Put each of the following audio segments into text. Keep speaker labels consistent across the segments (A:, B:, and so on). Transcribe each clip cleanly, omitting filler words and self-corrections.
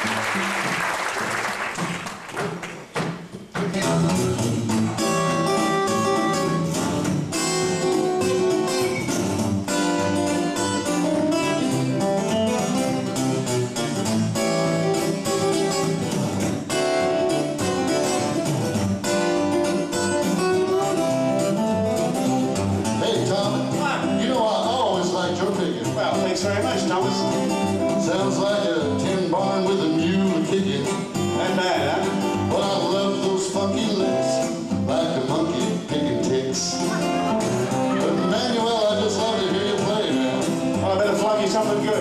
A: Thanks very much, Thomas.
B: Sounds like a tin barn with a mule kicking.
A: Not bad, huh?
B: But I love those funky licks, like a monkey picking ticks. But Emmanuel, I just love to hear you play, man.
A: Well, I better flog you something good.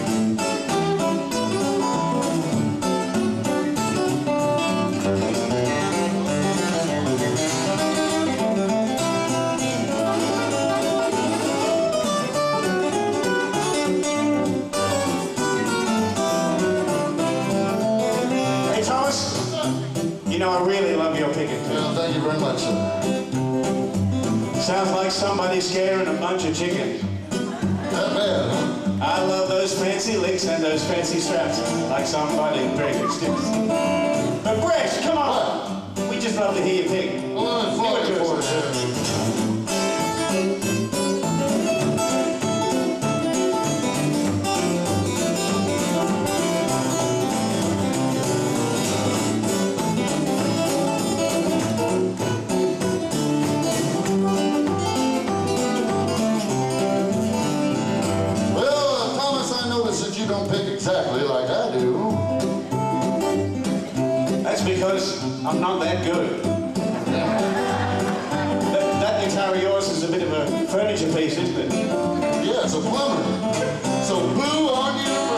A: You know, I really love your picking, too.
B: Well, thank you very much, sir.
A: Sounds like somebody scaring a bunch of chickens.
B: Not bad, huh?
A: I love those fancy licks and those fancy straps, like somebody breaking sticks. But Bresh, come on! What? We just love to hear you pick.
B: Well, I'm flowing for it, you don't pick exactly like I do.
A: That's because I'm not that good. That guitar of yours is a bit of a furniture piece, isn't it?
B: Yeah, it's a plumber. So boo on you.